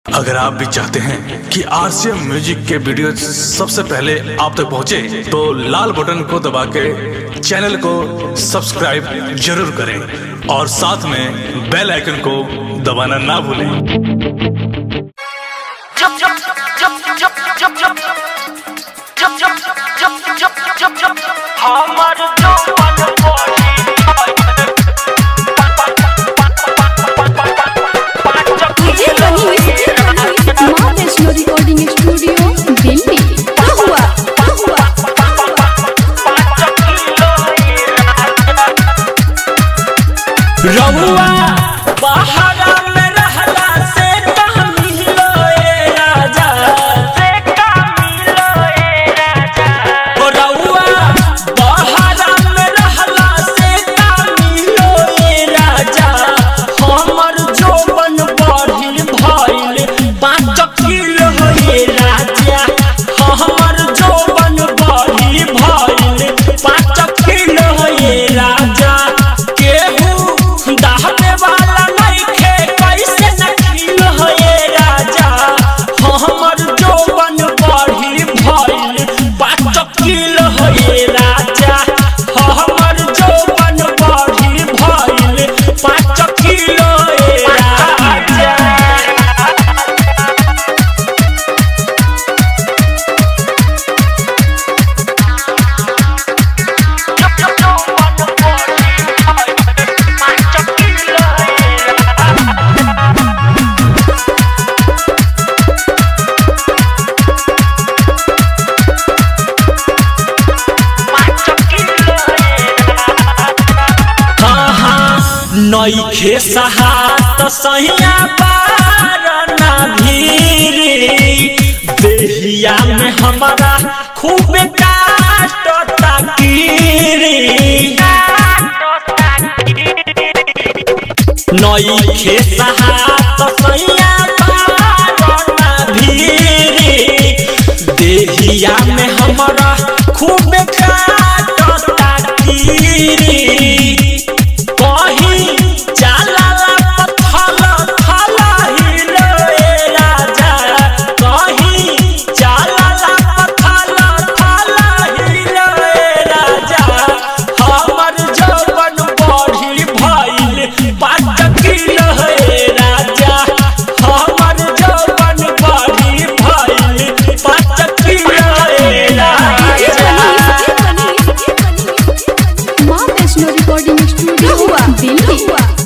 अगर आप भी चाहते हैं कि आरसीएम म्यूजिक के वीडियो सबसे पहले आप तक पहुंचे, तो लाल बटन को दबा के चैनल को सब्सक्राइब जरूर करें और साथ में बेल आइकन को दबाना ना भूलें। Recording studio Delhi. रउआ बहारा में रहला से का मिलो ए राजा, से का मिलो ए राजा। ओ रउआ बहारा में रहला से का मिलो ए राजा। हमर जोबन बढ़ी भइल 5 किलो ए राजा। हमर जोबन बढ़ी भइल 5 किलो ए राजा। दाहने वाला नइखे कैसे न खिलो हे राजा। हमर जोबन बढ़ी भइल 5 किलो हे राजा। हमर जोबन बढ़ी भइल 5 किलो हे राजा। नइखे सहात सहिया पार ना भीरी। देहिया में हमारा खूब काटता कीरी। नइखे सहात सहिया पार ना भीरी। देहिया में हमारा खूब काटता कीरी। Recording studio Delhi.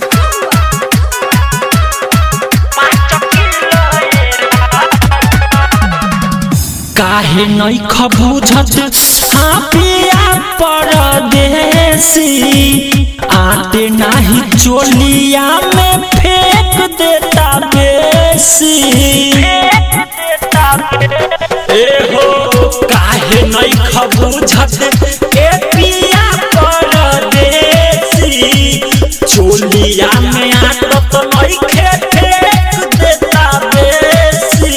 काहे नइख बुझत पिया परदेसी। आटे नाही चोलिया में फेंक देता बेसी। ए हो काहे नइख बुझत पिया परदेसी। चोलिया में आटत नइखे फेंक देता बेसी।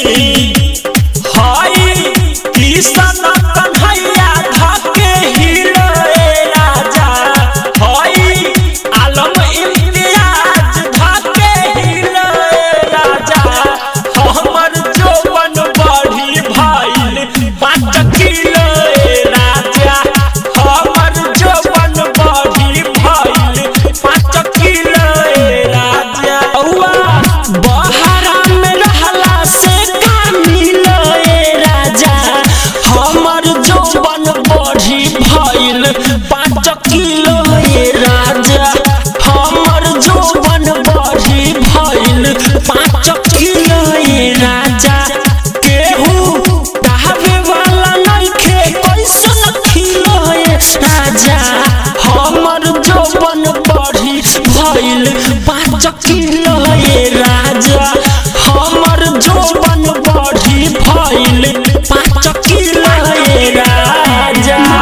किसन कन्हैया धके हिलो ए राजा। हई आलम इम्तियाज धके हिलो ए राजा। हमर जोबन बढ़ी भइल 5 किलो ए राजा। हमर जोबन बढ़ी भइल 5 किलो ए राजा। बहारा में रहला से का मिलो ए राजा। हमर जोबन बढ़ी भइल 5 किलो ए राजा। हमर जोबन बढ़ी भइल 5 किलो ए राजा। केहू दाहने वाला नइखे कैसन खिलो ए राजा। हमर जोबन बढ़ी भइल 5 किलो।